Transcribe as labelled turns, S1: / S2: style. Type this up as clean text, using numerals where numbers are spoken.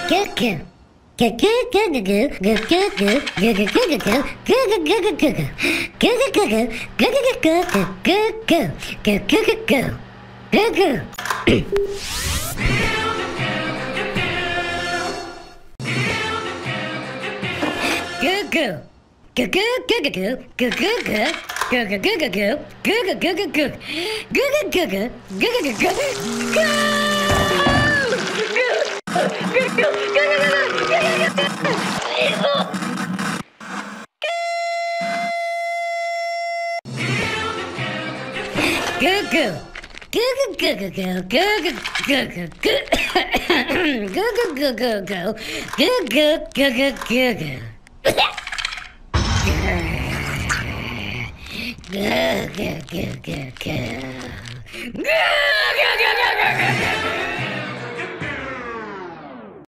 S1: Cuckoo. Cuckoo, cuckoo, cuckoo, cuckoo, cuckoo, cuckoo, cuckoo, cuckoo, cuckoo, cuckoo, cuckoo, cuckoo, cuckoo, cuckoo, cuckoo. Cuckoo. Cuckoo, cuckoo, cuckoo, cuckoo, cuckoo, cuckoo, cuckoo, cuckoo, cuckoo, cuckoo, cuckoo, cuckoo, Go, go, go, go, go.